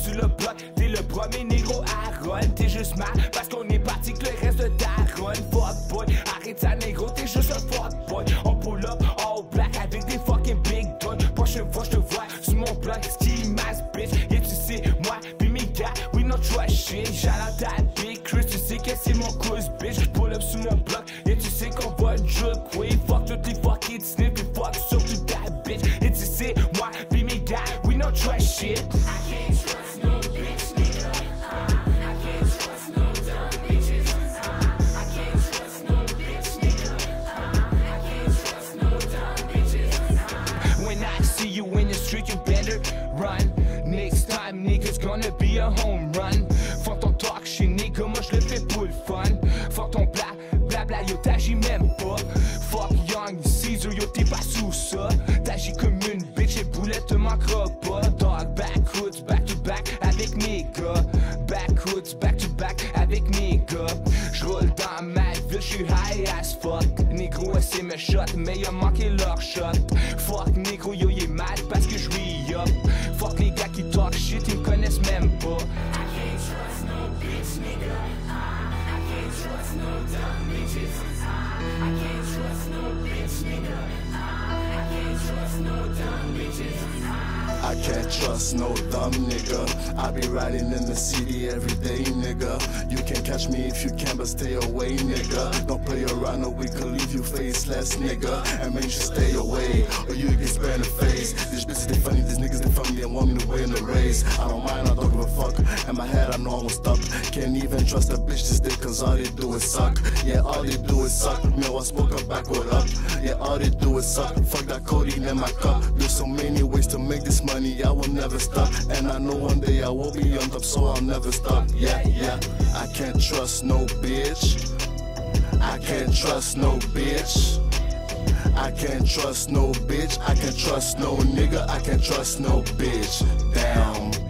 sur le bloc, t'es le premier négro à run. T'es juste mal parce qu'on est parti que le reste de ta run. Fuck boy, arrête ça négro, t'es juste un fuck boy. On pull up all black avec des fucking big guns. Prochaine fois j'te vois sur mon bloc, ski mask bitch. Yeah tu sais, moi pis mes gars, we no trust shit. Shout out that big Chris, tu sais que c'est mon cause bitch. Pull up sur mon bloc, yeah tu sais qu'on va drug way. Fuck toutes les fucking sniff et fuck surtout that bitch. Yeah tu sais, moi pis mes gars, we no trust shit. I can't trust no bitch nigga. I can't trust no dumb bitches. I can't trust no bitch nigga. I can't trust no dumb bitches. When I see you in the street, you better run. Next time, nigga's gonna be a home run. Fuck ton talk shit, nigga, moi je le fais pour le fun. Fuck ton blabla, yo t'agis même pas. Fuck Young Caesar, yo t'es pas sous ça. T'agis comme une bitch, et boulette te manquera pas. Dog, backwoods, back to back avec mes gars. Backwoods, back to back avec mes gars. J'roule dans ma ville, j'suis high as fuck. Négro essaie me shot, mais y'a manqué leur shot. Fuck négro, yo y'est mad parce que j'suis up. Fuck les gars qui talk shit, ils me connaissent même pas. I can't trust no bitch nigga. I can't trust no dumb bitches. I can't trust no bitch nigga. I can't trust no dumb bitches. I can't trust no dumb nigga. I be riding in the city every day, nigga. You can catch me if you can, but stay away, nigga. Don't play around or we could leave you faceless, nigga. And make sure stay away, or you get spray in the face. These bitches they funny, these niggas they funny, they want me to win the race. I don't mind, I don't give a fuck. In my head I know I won't stop. Can't even trust a bitch this day, cause all they do is suck. Yeah, all they do is suck. Me, I smoke a backward up. Yeah, all they do is suck. Fuck that codeine in my cup. There's so many ways to make this money, I will never stop. And I know one day I will be on top, so I'll never stop. Yeah, yeah, I can't trust no bitch. I can't trust no bitch. I can't trust no bitch. I can't trust no nigga. I can't trust no bitch. Damn.